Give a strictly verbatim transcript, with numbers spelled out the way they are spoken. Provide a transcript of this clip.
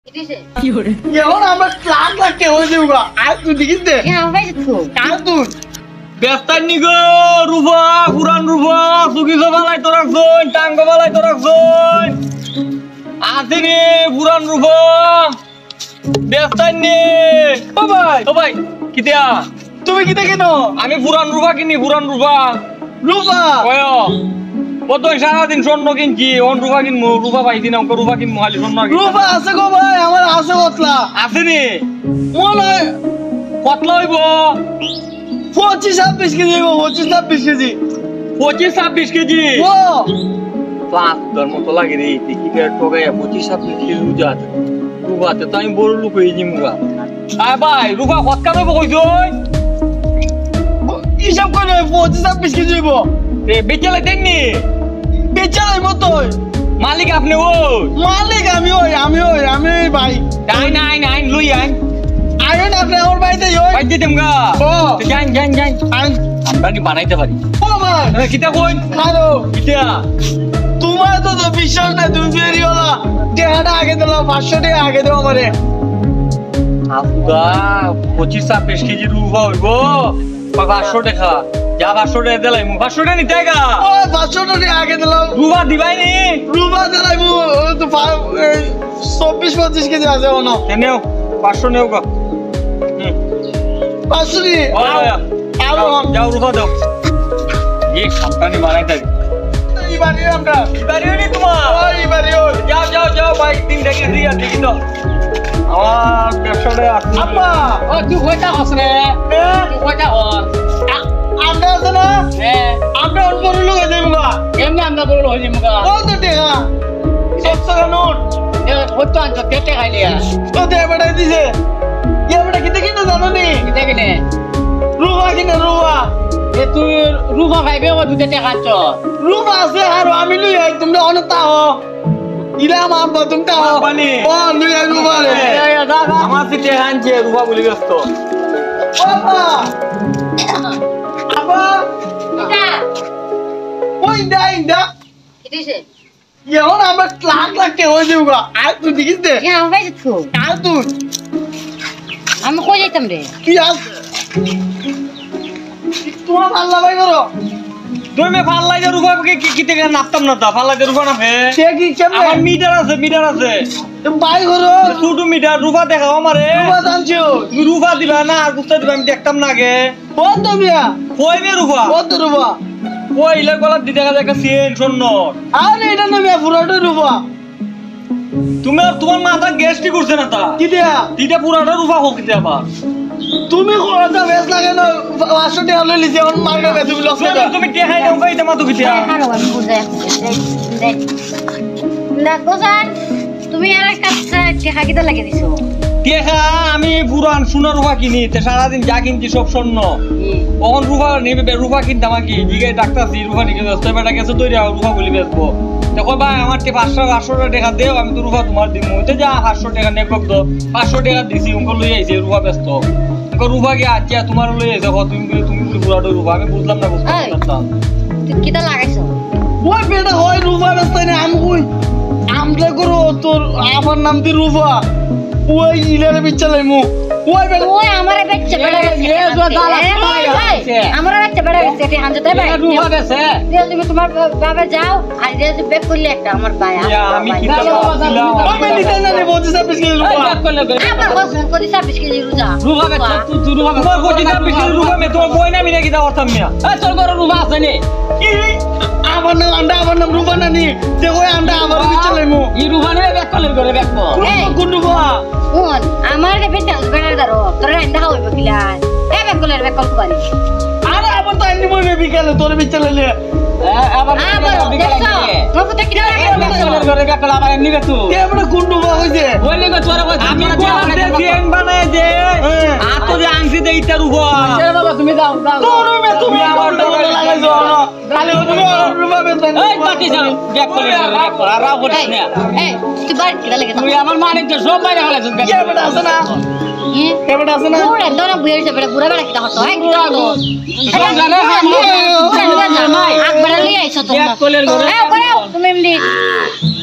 এখন আমরা লাখ লাখ টাকা হয়ে যাবো আর তুই দেখিস দে কার তুই ব্যস্তার নিগো রুবা পুরান রুবা সুখী সবালাই তো রাখছন টাঙ্গ বালাই তো রাখছন আসেনি পুরান রুবা ব্যস্তার নে ও ভাই ও ভাই কিতিয়া তুমি কি দেখে নো আমি পুরান রুবা কিনি পুরান রুবা রূপা ওয় কত সারাদিন স্বর্ণ কিনছি অন রুবা কিনবো রুবা পাইছি না অঙ্ক রুবা কিনবো খালি স্বর্ণ রূপা আছে গো ভাই আমার আছে কতলা আসেনি মনে হয় কতলা হইব পঁচিশ ছাব্বিশ কেজি হইব পঁচিশ ছাব্বিশ কেজি পঁচিশ ছাব্বিশ কেজি ও পাঁচ তোর মতো লাগে রে দেখি ঠগাইয়া পঁচিশ ছাব্বিশ কেজি রুজা আছে রুবাতে তো আমি বড় লোক হয়ে যাই মুগা আয় ভাই রুবা কতকা দেবো কইছ হিসাব করে পঁচিশ ছাব্বিশ কেজি হইব বেচালে দেননি বেচালাই মতো মালিক আপনি ও মালিক আমি ওই আমি ওই আমি ওই ভাই আইন আইন আইন লুই আইন আইন আপনি আমার বাড়িতে ওই বাইতে দেমগা ও যান যান যান আইন আমরা কি বানাইতে পারি ও ভাই কিতা কই হ্যালো কিতা তোমার তো তো বিশ্বাস নাই তুমি বেরিয়েলা টাকাটা আগে দিলো পাঁচশো টাকা আগে দাও আমারে আফগা পঁচিশ ছাব্বিশ কেজি রুবা হইব পাঁচশো টাকা যা পাঁচশো টাকা দিলাই মু পাঁচশো টাকা নিতে গা ও পাঁচশো টাকা আগে দিলাম রুবা দিবাই নি রুবা দিলাই মু তো চব্বিশ পঁচিশ কেজি আছে ওনো নেও পাঁচশো নেও গা পাঁচশো নি আরো যাও রুবা দাও এই সাবধানে বানাইতে এবারে আমরা এবারেও নি তোমার ওই এবারে ওই যাও যাও যাও ভাই তিন টাকা দিয়া দেখি তো আমার ব্যবসাটা আব্বা ও তুই কইতা হস রে তুই কইতা হস আমরা আছে না হ্যাঁ আমরা অন করে লোক যাইবো গা এমনি আমরা বড় হই মুগা ও তো টাকা একশো টাকা নোট এ কত আনছ কেটে খাইলিয়া তো দে বেড়াই দিছে ইয়া বেটা কিতে কিনে জানো নি কিতা কিনে রুবা কিনে রুবা এ তুই রুবা খাইবে ও দুতে টাকা আনছ রুবা আছে আর আমি লই আই তোমরা অনতা হো ইলা মা আব্বা তোমরা হো বানি ও লই আই রুবা রে আমার সিটে আনছে রুবা বলি ব্যস্ত বাবা আব্বা ওই দা ইন্দা এখন আমরা লাখ লাখ টাকা হয়ে যাবো গা আর তুই দেখিস দে কার তুই আমি কই যাইতাম রে কি আস তোমার পাল্লা ভাই করো তুমি ফাল্লাই যে রুবা কি কি থেকে নাপতাম না তা ফাল্লাই যে রুবা না ফে সে কি কেমনে আমার মিটার আছে মিটার আছে তুমি ভাই করো ছোট মিটার রুবা দেখাও আমারে রুবা জানছো তুমি রুবা দিবা না আর গুস্তা দিবা আমি দেখতাম না আগে কত মিয়া কই মে রুবা কত রুবা কই ইলে গলা দি দেখা যায় একটা চেন শূন্য আরে এটা না মিয়া পুরোটা রুবা তুমি তোমার মাথা গ্যাস্ট্রি করছে না তা কি দিয়া তিটা পুরাটা রুবা হোক দিতে আবার তুমি কোনটা বেশ লাগে না পাঁচশো টাকা লই লিছি অন মারবে তুমি লস তুমি তুমি টেহাই দাও কই তোমা তো কিতিয়া আমি বুঝাই দেখো স্যার তুমি আর একটা টেকা কিটা লাগিয়ে দিছো টেহা আমি পুরান সোনা রুবা কিনি তে সারাদিন যা কিনছি সব স্বর্ণ ওখান রুবা নেবে রুবা কিনতাম কি জিগে ডাক্তার সি রুবা নিকে ব্যস্ত বেটা গেছে তৈরি রুবা বলি বেচবো দেখো ভাই আমার তে পাঁচশো পাঁচশো টাকা দেও আমি তো রুবা তোমার দিব তো যা পাঁচশো টাকা নে কত পাঁচশো টাকা দিছি উনকো লই আইছে রুবা ব্যস্ত উনকো রুবা কি আজ তোমার লই আইছে তুমি তুমি বলি পুরাটো রুবা আমি বুঝলাম না বুঝতে পারতাম তুই কিটা লাগাইছো ওই বেটা হয় রুবা ব্যস্ত না আমি কই আমরা করো তোর আমার নাম দি রুবা ওই ইলারে বিচালাই মু ওই বেটা ওই আমারে বেচ্চা বেড়া গেছে এ তো দালা আছে আমারে বেচ্চা বেড়া গেছে এটি হানতে ভাই রুবা দেছে তুমি তোমার বাবা যাও আর যে বেক করলে একটা আমার ভাই আমি কি দিলাম আমি নিতে জানি পঁচিশ ছাব্বিশ কেজি রুবা এক করলে আমার কত কত ছাব্বিশ কেজি রুজা রুবা দেছে তুই তুই রুবা তোমার কোটি না বিশ রুবা মে তোমার বই না মিনা কি দাও করতাম মিয়া এ তোর ঘরে রুবা আছে নি আমার নাম আন্ডা আমার নাম রুবা না নি দেখো আন্ডা আমার বিচালাই মু ই রুবা নে ব্যাক করলে ঘরে ব্যাক কর কোন রুবা কোন আমার রে বেচ্চা বেড়া দারো তোর রান্দা হইব কিলা এ বেক করলে বেক করতে পারি আরে আবার তো আইনি মই বিকালে তোর বিচালাইলে আবার আবার দেখছো তোর কথা কিটা লাগে ঘরে ব্যাক কর আবার নিবে তুই কে আমরা কোন রুবা হইছে বললি গো তোরা কই আমি কোলাতে চেন বানায় দে আর তো যে আংশি দে ইটা রুবা ছেড়ে বাবা তুমি যাও যাও তোর মে তুমি আমার টাকা লাগাইছো খালি তুমি রুবা বেতন এই বাকি যাও ব্যাক করলে ব্যাক কর আর রাও করিস না এই তুই বাড়ি কিটা লাগে তুই আমার মানিক তো সব বাইরে হলাছ কে বেটা আছে না কে বেটা আছে না পুরা দনা বুইছে বেড়া পুরা বেড়া কিটা হতো হ্যাঁ কিটা হতো জানে আগ বেড়া লিয়ে আইছো তোমরা ব্যাক করলে ঘরে এ করে তুমি এমনি